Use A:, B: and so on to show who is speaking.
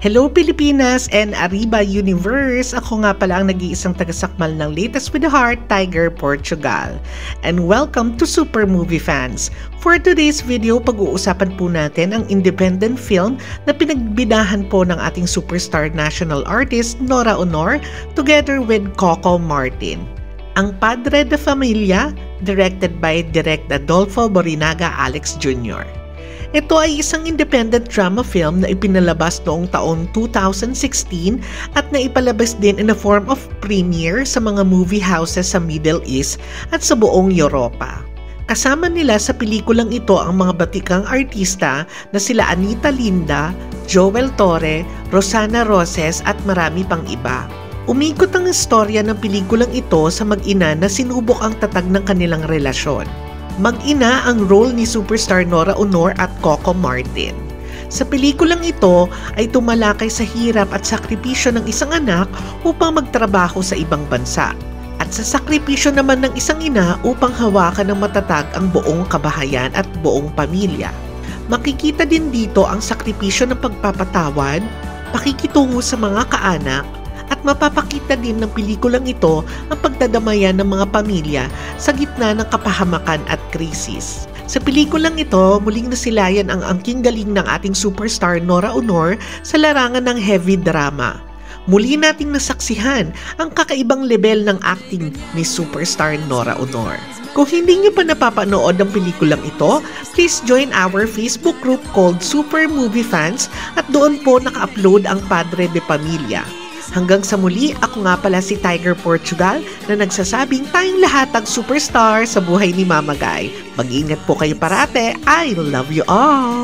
A: Hello Pilipinas and Arriba Universe! Ako nga pala ang nag-iisang tagasakmal ng Latest with the Heart, Tiger Portugal. And welcome to Super Movie Fans! For today's video, pag-uusapan po natin ang independent film na pinagbidahan po ng ating superstar national artist Nora Aunor together with Coco Martin. Ang Padre de Familia, directed by Direk Adolfo Borinaga Alex Jr. Ito ay isang independent drama film na ipinalabas noong taong 2016 at naipalabas din in the form of premiere sa mga movie houses sa Middle East at sa buong Europa. Kasama nila sa pelikulang ito ang mga batikang artista na sila Anita Linda, Joel Torre, Rosana Roses at marami pang iba. Umikot ang istorya ng pelikulang ito sa mag-ina na sinubok ang tatag ng kanilang relasyon. Mag-ina ang role ni superstar Nora Aunor at Coco Martin. Sa pelikulang ito ay tumalakay sa hirap at sakripisyo ng isang anak upang magtrabaho sa ibang bansa at sa sakripisyo naman ng isang ina upang hawakan ng matatag ang buong kabahayan at buong pamilya. Makikita din dito ang sakripisyo ng pagpapatawad, pakikitungo sa mga kaanak, at mapapakita din ng pelikulang ito ang pagdadamayan ng mga pamilya sa gitna ng kapahamakan at krisis. Sa pelikulang ito, muling nasilayan ang angking galing ng ating superstar Nora Aunor sa larangan ng heavy drama. Muli nating nasaksihan ang kakaibang level ng acting ni superstar Nora Aunor. Kung hindi niyo pa napapanood ang pelikulang ito, please join our Facebook group called Super Movie Fans at doon po naka-upload ang Padre de Familia. Hanggang sa muli, ako nga pala si Tiger Portugal na nagsasabing tayong lahat ang superstar sa buhay ni Mama Guy. Mag-ingat po kayo parate. I love you all!